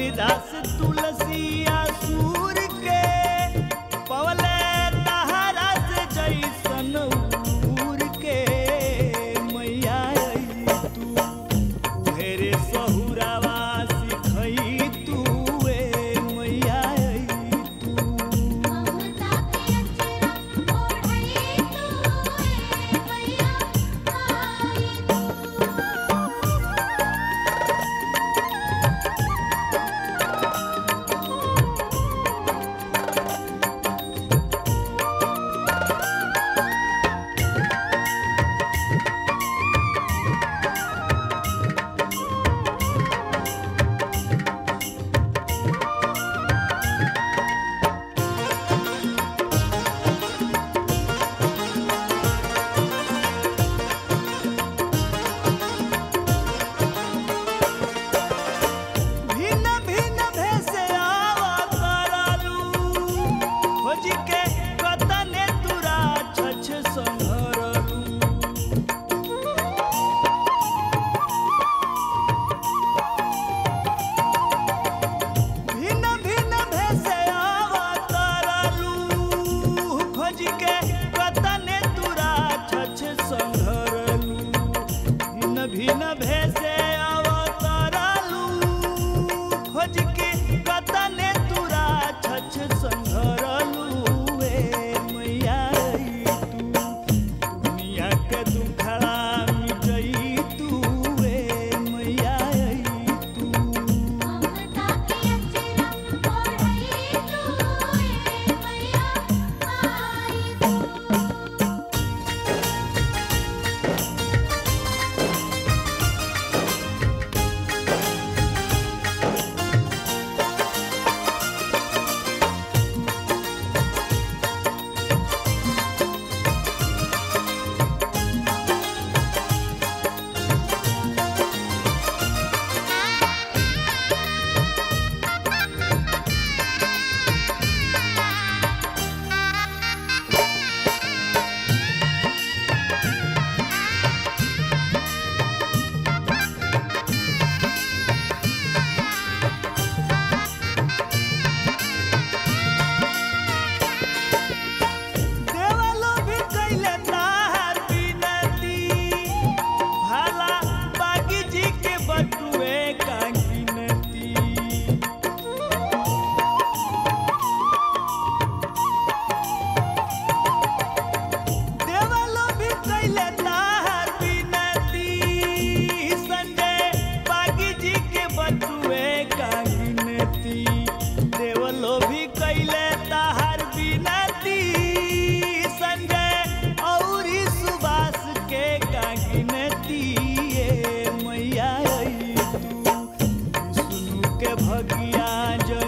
तुलसीदास तुलसिया सूर के पवले तहरा से जैसन उर के मैया तू उहेरे सहुरावा सिखई तू मैया तू ममता के अचरा ओढ़ई तू मैया भिन्न भिन्न भेसे आवा करालू खोज के कतने तुरा छछ संहरलू भिन्न भिन्न भेसे आवा करालू खोज के कतने तुरा छछ संहरलू भिन्न भिन्न भेसे आवा करालू खोज के कतने तुरा छछ संघरलू मैया तू दुनिया के दुखड़ा मिटई तू मैया तू ममता के अचरा ओढ़ई तू मैया देवलो भी कैले ताहार बिनती भाला बागी जी के बटुए कांगिनती देवलो भी कैले ताहार बिनती संजय बागी जी के बटुए कांगिनती देवलो भी कैले ताहार बिनती संजय औरी सुबास के कांगिनती मैया तू विष्णु के भगिया जय